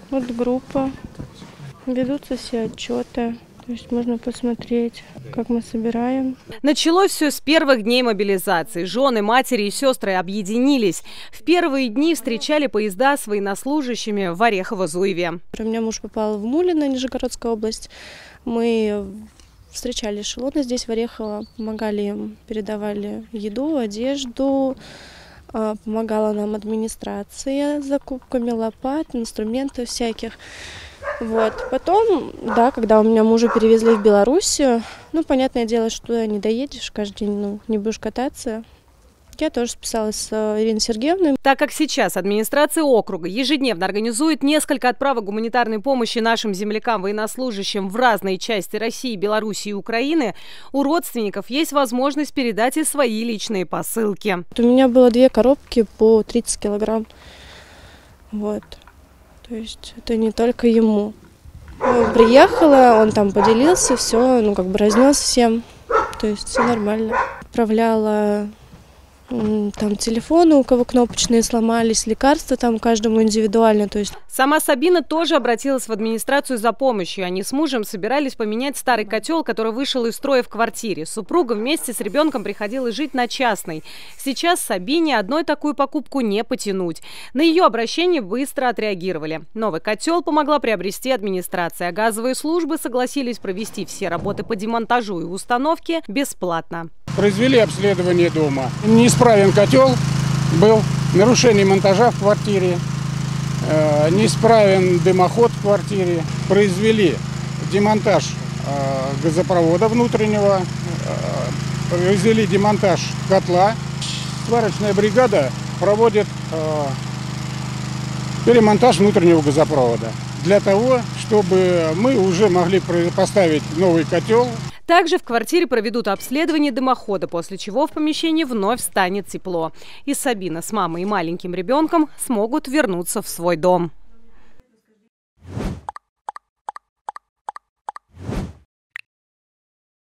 Вот группа. Ведутся все отчеты. То есть можно посмотреть, как мы собираем. Началось все с первых дней мобилизации. Жены, матери и сестры объединились. В первые дни встречали поезда с военнослужащими в Орехово-Зуеве. У меня муж попал в Мулино, Нижегородская область. Мы встречали эшелоны здесь, в Орехово, помогали им, передавали еду, одежду. Помогала нам администрация с закупками лопат, инструментов всяких. Вот. Потом, да, когда у меня мужа перевезли в Белоруссию, понятное дело, что туда не доедешь, каждый день не будешь кататься. Я тоже списалась с Ириной Сергеевной. Так как сейчас администрация округа ежедневно организует несколько отправок гуманитарной помощи нашим землякам-военнослужащим в разные части России, Белоруссии и Украины, у родственников есть возможность передать и свои личные посылки. У меня было 2 коробки по 30 килограмм. Вот. То есть это не только ему. Приехала, он там поделился, все, разнес всем. То есть все нормально. Отправляла там телефоны, у кого кнопочные сломались, лекарства там каждому индивидуально. То есть. Сама Сабина тоже обратилась в администрацию за помощью. Они с мужем собирались поменять старый котел, который вышел из строя в квартире. Супруга вместе с ребенком приходила жить на частной. Сейчас Сабине одной такую покупку не потянуть. На ее обращение быстро отреагировали. Новый котел помогла приобрести администрация. Газовые службы согласились провести все работы по демонтажу и установке бесплатно. Произвели обследование дома. Неисправен котел был, нарушение монтажа в квартире, неисправен дымоход в квартире. Произвели демонтаж газопровода внутреннего, произвели демонтаж котла. Сварочная бригада проводит перемонтаж внутреннего газопровода для того, чтобы мы уже могли поставить новый котел. Также в квартире проведут обследование дымохода, после чего в помещении вновь станет тепло. И Сабина с мамой и маленьким ребенком смогут вернуться в свой дом.